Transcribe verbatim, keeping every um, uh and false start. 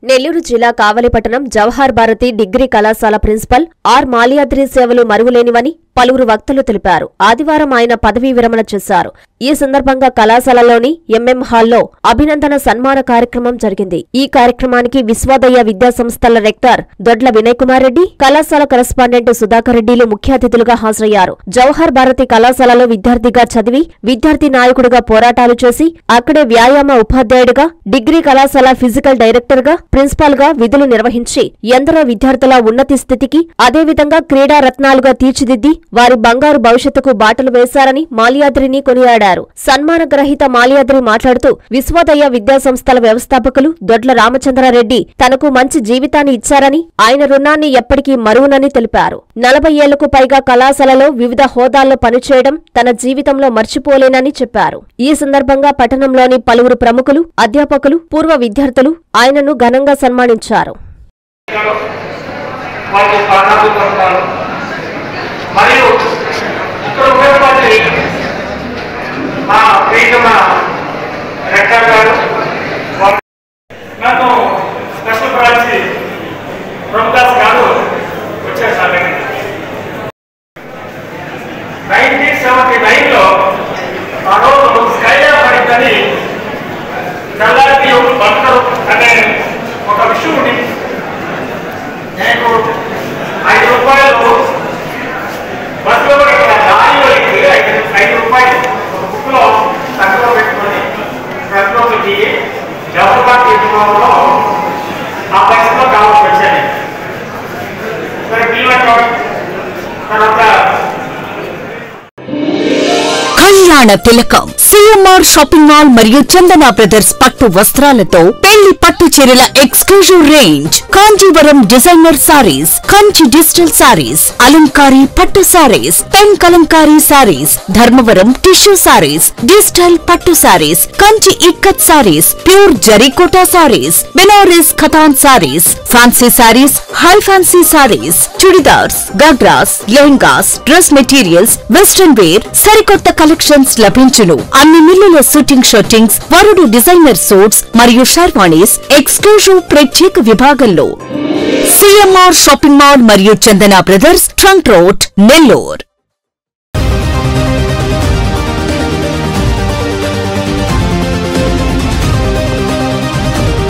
నెల్లూరు జిల్లా కావలిపట్టణం జవహర్ భారతి డిగ్రీ కళాశాల ప్రిన్సిపల్ ఆర్ మాల్యాద్రి సేవలు మరువలేనివని పలువురు వక్తలు తెలిపారు. ఆదివారం ఆయన పదవీ విరమణ చేశారు. ఈ సందర్భంగా కళాశాలలోని ఎంఎం హాల్లో అభినందన సన్మాన కార్యక్రమం జరిగింది. ఈ కార్యక్రమానికి విశ్వోదయ విద్యాసంస్థల రెక్టర్ దొడ్ల వినయ్ కుమార్ రెడ్డి, కళాశాల కరెస్పాండెంట్ సుధాకర్ రెడ్డిలు ముఖ్య అతిథులుగా హాజరయ్యారు. జవహర్ భారతి కళాశాలలో విద్యార్థిగా చదివి విద్యార్థి నాయకుడిగా పోరాటాలు చేసి అక్కడే వ్యాయామ ఉపాధ్యాయుడిగా, డిగ్రీ కళాశాల ఫిజికల్ డైరెక్టర్ గా, ప్రిన్సిపాల్ గా విధులు నిర్వహించి ఎందరో విద్యార్థుల ఉన్నతి స్థితికి, అదేవిధంగా క్రీడా రత్నాలుగా తీర్చిదిద్ది వారి బంగారు భవిష్యత్తుకు బాటలు వేశారని మాల్యాద్రిని కొనియాడారు. సన్మాన గ్రహీత మాల్యాద్రి మాట్లాడుతూ విశ్వోదయ విద్యాసంస్థల వ్యవస్థాపకులు దొడ్ల రామచంద్రారెడ్డి తనకు మంచి జీవితాన్ని ఇచ్చారని, ఆయన రుణాన్ని ఎప్పటికీ మరువనని తెలిపారు. నలభై ఏళ్లకు పైగా కళాశాలలో వివిధ హోదాల్లో పనిచేయడం తన జీవితంలో మర్చిపోలేనని చెప్పారు. ఈ సందర్భంగా పట్టణంలోని పలువురు ప్రముఖులు, అధ్యాపకులు, పూర్వ విద్యార్థులు ఆయనను ఘనంగా సన్మానించారు. మరియు ఇక్కడ ఉన్నటువంటి మా ప్రియతమ రెక్టర్ గారు నాకు స్పెషల్ బ్రాంచి ప్రభుదాస్ గారు వచ్చారు సార్. నైన్టీన్ సెవెంటీ నైన్లో ఆ రోజు స్కైలా పడిందని చల్లారి బంకరు అనే ఒక విషయం ఉంది. నేను ఐదు రూపాయలు బస్సులో దారిలో ఐదు ఐదు రూపాయలు బుక్లో తక్కువ పెట్టుకొని ప్రతిలోకి దిగి జవహర్ తీసుకోవడంలో ఆ పైసలో కావాల్సి వచ్చాను. సరే పిల్లల తర్వాత కళ్యాణ తిలకం సిఎంఆర్ షాపింగ్ మాల్ మరియు చందన బ్రదర్స్ పట్టు వస్త్రాలతో పెళ్లి పట్టు చీరల exclusive range, Kanjeevaram designer sarees, Kanchi digital sarees, Alankari పట్టు sarees, pen Kalamkari sarees, Dharmavaram tissue sarees, digital పట్టు sarees, Kanchi ikkat sarees, pure జరీకోటా సారీస్, బెనారస్ ఖతాన్ sarees, fancy sarees, high fancy sarees, churidars, ghagras, lehengas, dress materials, western wear, సరికొత్త కలెక్షన్స్ లభించును. అన్ని మిల్లుల షూటింగ్ షూటింగ్స్, వరుడు డిజైనర్ సూట్స్ మరియు షర్వాణీస్ ఎక్స్క్లూజివ్ ప్రత్యేక విభాగంలో సిఎంఆర్ షాపింగ్ మాల్ మరియు Chandana brothers, trunk road, Nellore.